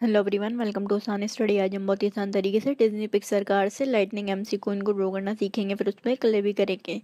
Hello everyone, welcome to Aasan study. आज हम बहुत ही आसान तरीके से डिज्नी पिक्सर कार से लाइटनिंग एमसी को इनको ड्रॉ करना सीखेंगे, फिर उसमें कलर भी करेंगे।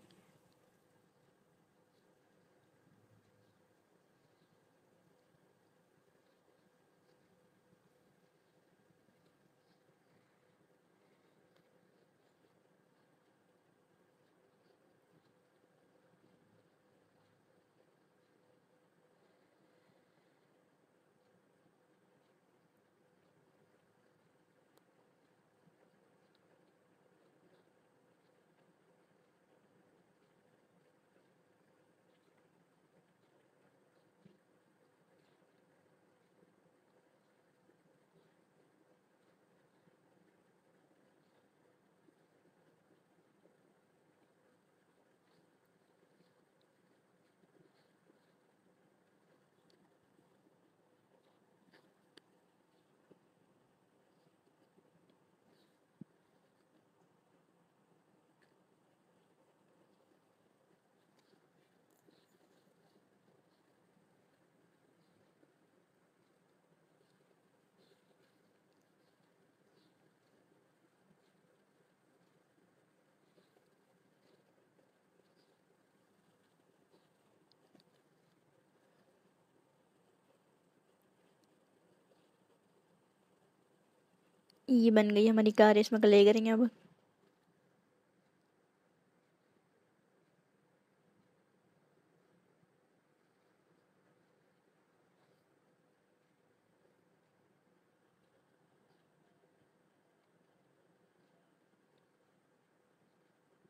ये बन गई हमारी कार, इसमें कलर करेंगे अब।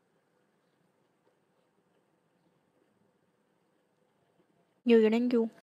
You thank you.